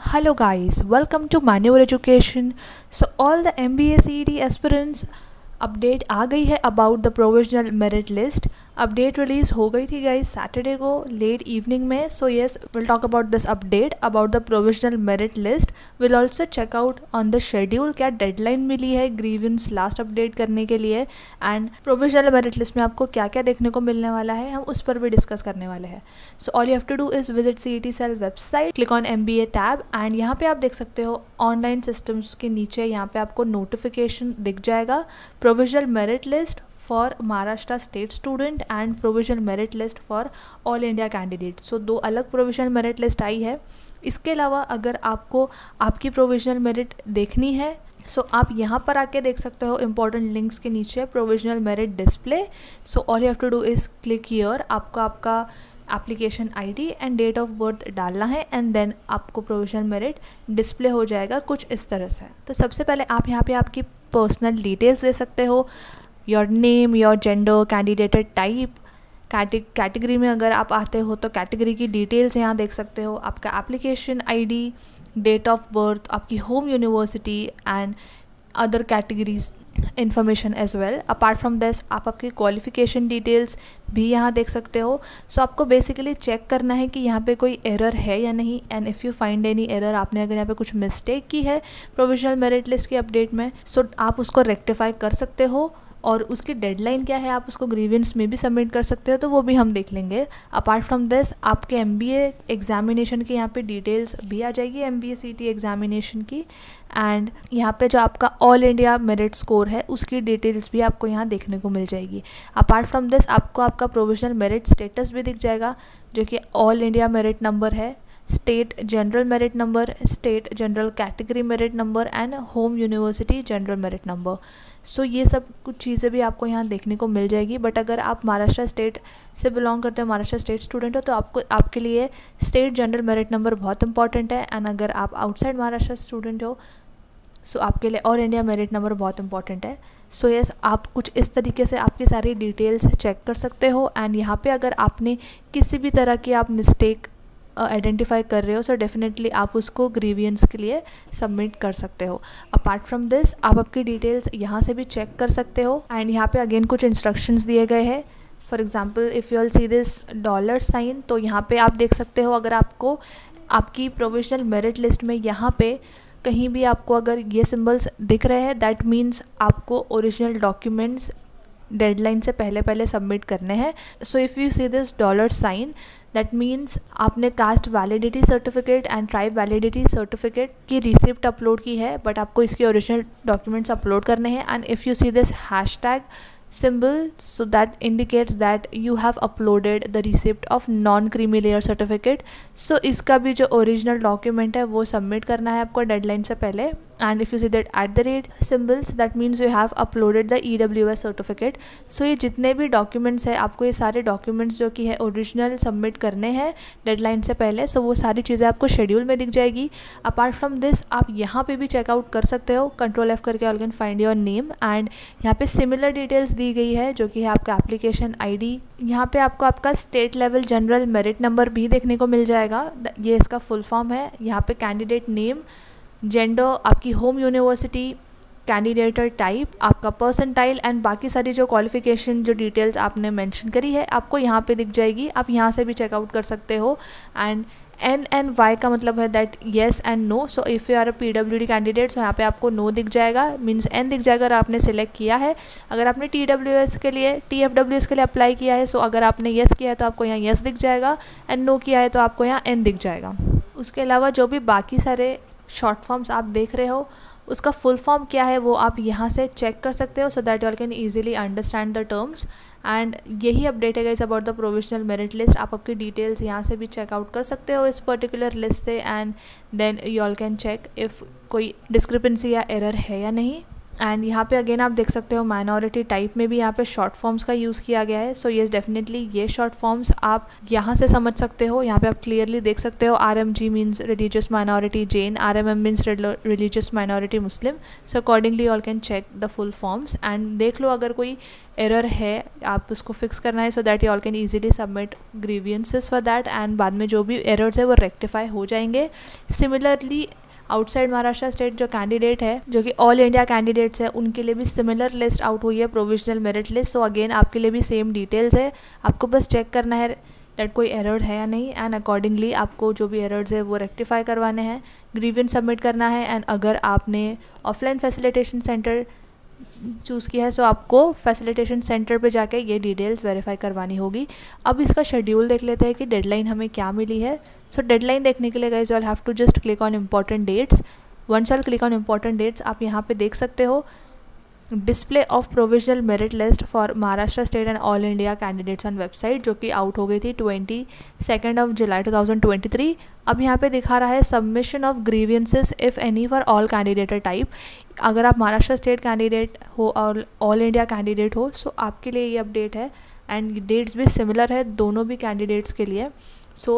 Hello guys, welcome to Manual Education. So all the MBA CET aspirants update आ गई है about the provisional merit list. Update release हो गई थी guys Saturday को late evening में. So yes, will talk about this update about the provisional merit list. Will also check out on the schedule, क्या deadline मिली है grievance last update करने के लिए, एंड प्रोविजनल मेरिट लिस्ट में आपको क्या क्या देखने को मिलने वाला है हम उस पर भी डिस्कस करने वाले हैं. So all you have to do is visit CET cell website, click on MBA tab and यहाँ पे आप देख सकते हो ऑनलाइन सिस्टम्स के नीचे यहाँ पे आपको नोटिफिकेशन दिख जाएगा. Provisional merit list for Maharashtra state student and provisional merit list for all India candidates. So दो अलग provisional merit list आई है. इसके अलावा अगर आपको आपकी provisional merit देखनी है सो आप यहाँ पर आके देख सकते हो इम्पॉर्टेंट लिंक्स के नीचे provisional merit display. So all you have to do is click here. आपको आपका application ID and date of birth डालना है एंड देन आपको प्रोविजनल मेरिट डिस्प्ले हो जाएगा कुछ इस तरह से. तो सबसे पहले आप यहाँ पे आपकी पर्सनल डिटेल्स दे सकते हो, your name, your gender, candidate type, category में अगर आप आते हो तो कैटेगरी की डिटेल्स यहाँ देख सकते हो, आपका application ID, date of birth, आपकी home university and other categories information as well. Apart from this आप आपकी क्वालिफ़िकेशन डिटेल्स भी यहाँ देख सकते हो. सो आपको बेसिकली चेक करना है कि यहाँ पे कोई एरर है या नहीं, and if you find any error, आपने अगर यहाँ पे कुछ मिस्टेक की है प्रोविजनल मेरिट लिस्ट की अपडेट में, सो आप उसको रेक्टिफाई कर सकते हो. और उसकी डेडलाइन क्या है, आप उसको ग्रीवेंस में भी सबमिट कर सकते हो, तो वो भी हम देख लेंगे. अपार्ट फ्रॉम दिस आपके MBA एग्जामिनेशन की यहाँ पे डिटेल्स भी आ जाएगी, MBA CET एग्जामिनेशन की, एंड यहाँ पे जो आपका ऑल इंडिया मेरिट स्कोर है उसकी डिटेल्स भी आपको यहाँ देखने को मिल जाएगी. अपार्ट फ्रॉम दिस आपको आपका प्रोविजनल मेरिट स्टेटस भी दिख जाएगा, जो कि ऑल इंडिया मेरिट नंबर है, state general merit number, state general category merit number and home university general merit number. So ये सब कुछ चीज़ें भी आपको यहाँ देखने को मिल जाएगी. बट अगर आप महाराष्ट्र स्टेट से बिलोंग करते हो, महाराष्ट्र स्टेट स्टूडेंट हो, तो आपके लिए स्टेट जनरल मेरिट नंबर बहुत इंपॉर्टेंट है. एंड अगर आप आउटसाइड महाराष्ट्र स्टूडेंट हो सो आपके लिए ऑल इंडिया मेरिट नंबर बहुत इंपॉर्टेंट है. सो यस, आप कुछ इस तरीके से आपकी सारी डिटेल्स चेक कर सकते हो. एंड यहाँ पे अगर आपने किसी भी तरह की आप मिस्टेक आइडेंटिफाई कर रहे हो सो डेफिनेटली आप उसको ग्रीवियंस के लिए सबमिट कर सकते हो. अपार्ट फ्रॉम दिस आप आपकी डिटेल्स यहाँ से भी चेक कर सकते हो. एंड यहाँ पे अगेन कुछ इंस्ट्रक्शंस दिए गए हैं. For example if you all see this dollar sign, तो यहाँ पे आप देख सकते हो अगर आपको आपकी प्रोविजनल मेरिट लिस्ट में यहाँ पे कहीं भी आपको अगर ये सिम्बल्स दिख रहे हैं, दैट मीन्स आपको ओरिजिनल डॉक्यूमेंट्स डेडलाइन से पहले सबमिट करने हैं. So if you see this dollar sign, that means आपने caste validity certificate and tribe validity certificate की रिसिप्ट अपलोड की है, बट आपको इसके ओरिजिनल डॉक्यूमेंट्स अपलोड करने हैं. And if you see this hashtag symbol, so that indicates that you have uploaded the receipt of non-creamy layer certificate. So इसका भी जो ओरिजिनल डॉक्यूमेंट है वो सबमिट करना है आपको डेडलाइन से पहले. And if you see that @ symbols, that means you have uploaded the EWS certificate. So ये जितने भी डॉक्यूमेंट्स हैं आपको ये सारे डॉक्यूमेंट्स जो कि है ओरिजिनल सबमिट करने हैं डेडलाइन से पहले. सो वो सारी चीज़ें आपको शेड्यूल में दिख जाएगी. अपार्ट फ्रॉम दिस आप यहाँ पे भी चेकआउट कर सकते हो, Ctrl+F करके all can find your name. And यहाँ पे सिमिलर डिटेल्स दी गई है जो कि है आपका एप्लीकेशन ID. यहाँ पे आपको आपका state level general merit number भी देखने को मिल जाएगा, ये इसका फुल फॉर्म है. यहाँ पे कैंडिडेट नेम, जेंडर, आपकी होम यूनिवर्सिटी, कैंडिडेट टाइप, आपका परसेंटाइल एंड बाकी सारी जो क्वालिफ़िकेशन जो डिटेल्स आपने मेंशन करी है आपको यहाँ पे दिख जाएगी. आप यहाँ से भी चेकआउट कर सकते हो. एंड N and Y का मतलब है that yes and no. So if you are a PWD candidate, so यहाँ पे आपको नो दिख जाएगा, मीन्स N दिख जाएगा अगर आपने सिलेक्ट किया है. अगर आपने TWS के लिए TFWS के लिए अप्लाई किया है, सो अगर आपने येस किया है तो आपको यहाँ येस दिख जाएगा, एंड नो किया है तो आपको यहाँ N दिख जाएगा. उसके अलावा जो भी बाकी सारे शॉर्ट फॉर्म्स आप देख रहे हो उसका फुल फॉर्म क्या है वो आप यहाँ से चेक कर सकते हो, so that you all can easily understand the terms. And यही अपडेट है guys about the provisional merit list. आप आपकी डिटेल्स यहाँ से भी चेकआउट कर सकते हो इस पर्टिकुलर लिस्ट से, and then you all can check if कोई डिस्क्रिपेंसी या एरर है या नहीं. एंड यहाँ पे अगेन आप देख सकते हो माइनॉरिटी टाइप में भी यहाँ पे शॉर्ट फॉर्म्स का यूज़ किया गया है। सो येस डेफिनेटली ये शॉर्ट फॉर्म्स आप यहाँ से समझ सकते हो। यहाँ पे आप क्लियरली देख सकते हो RMG means religious minority Jain, RMM means religious minority Muslim. So accordingly all can check the full forms and देख लो अगर कोई एरर है आप उसको फिक्स करना है, so that you all can easily submit grievances for that and बाद में जो भी एरर्स है वो रेक्टिफाई हो जाएंगे। सिमिलरली आउटसाइड महाराष्ट्र स्टेट जो कैंडिडेट है, जो कि ऑल इंडिया कैंडिडेट्स है, उनके लिए भी सिमिलर लिस्ट आउट हुई है, provisional merit list. So again आपके लिए भी सेम डिटेल्स है, आपको बस चेक करना है दैट कोई एरर है या नहीं एंड अकॉर्डिंगली आपको जो भी एरर्स है वो रेक्टिफाई करवाने हैं, ग्रीवियंस सबमिट करना है। एंड अगर आपने ऑफलाइन फैसिलिटेशन सेंटर चूज़ किया है सो आपको फैसिलिटेशन सेंटर पे जाके ये डिटेल्स वेरीफाई करवानी होगी। अब इसका शेड्यूल देख लेते हैं कि डेडलाइन हमें क्या मिली है। सो डेडलाइन देखने के लिए guys you all have to just click on important dates. Once all click on important dates आप यहाँ पे देख सकते हो display of provisional merit list for Maharashtra state and all India candidates on website, जो कि आउट हो गई थी 22 जुलाई 2023। अब यहाँ पे दिखा रहा है submission of grievances if any for all candidate type. अगर आप महाराष्ट्र स्टेट कैंडिडेट हो और ऑल इंडिया कैंडिडेट हो सो आपके लिए ये अपडेट है एंड डेट्स भी सिमिलर है दोनों भी कैंडिडेट्स के लिए। So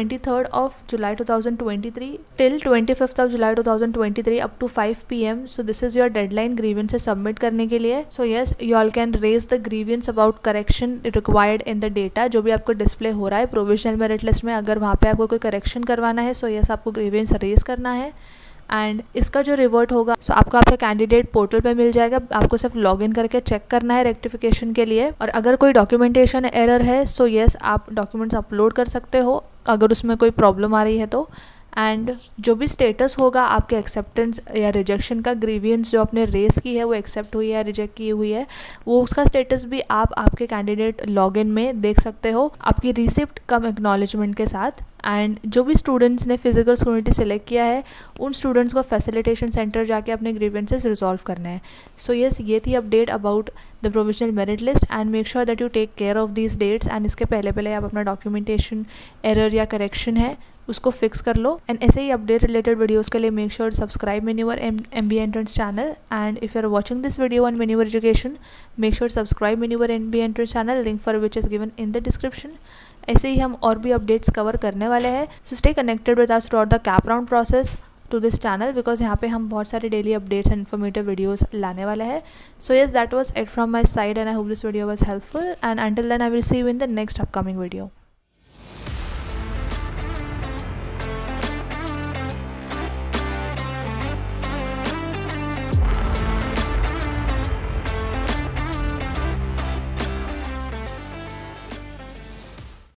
23 July 2023 till 25 July 2023 up to 5 PM। So this is your deadline grievance submit करने के लिए। So yes you all can raise the grievance about correction required in the data, जो भी आपको डिस्प्ले हो रहा है प्रोविजनल मेरिट लिस्ट में। अगर वहाँ पे आपको कोई करेक्शन करवाना है सो येस आपको ग्रीवियंस रेज करना है एंड इसका जो रिवर्ट होगा सो आपको आपके कैंडिडेट पोर्टल पे मिल जाएगा। आपको सिर्फ लॉगिन करके चेक करना है रेक्टिफिकेशन के लिए। और अगर कोई डॉक्यूमेंटेशन एरर है सो येस आप डॉक्यूमेंट्स अपलोड कर सकते हो अगर उसमें कोई प्रॉब्लम आ रही है तो। एंड जो भी स्टेटस होगा आपके एक्सेप्टेंस या रिजेक्शन का, ग्रीवियंस जो आपने रेस की है वो एक्सेप्ट हुई है या रिजेक्ट की हुई है, वो उसका स्टेटस भी आप आपके कैंडिडेट लॉगिन में देख सकते हो आपकी रिसिप्ट कम एक्नॉलेजमेंट के साथ। एंड जो भी स्टूडेंट्स ने फिजिकल स्कूनिटी सेलेक्ट किया है उन स्टूडेंट्स को फैसिलिटेशन सेंटर जाके अपने ग्रीवेंसेस रिजॉल्व करना है। सो येस ये थी update about the provisional merit list and make sure that you take care of these dates and इसके पहले आप अपना डॉक्यूमेंटेशन एरर या करेक्शन है उसको फिक्स कर लो। एंड ऐसे ही अपडेट रिलेटेड वीडियोस के लिए make sure subscribe Menuvar MBA entrance channel and if you are watching this video on Menuvar education make sure subscribe Menuvar MBA entrance channel, link for which is given in the description. ऐसे ही हम और भी updates cover करने वाले हैं। So stay connected with us through the cap round process to this channel because यहाँ पे हम बहुत सारे daily updates and informative videos लाने वाले हैं। So yes that was it from my side and I hope this video was helpful and until then I will see you in the next upcoming video.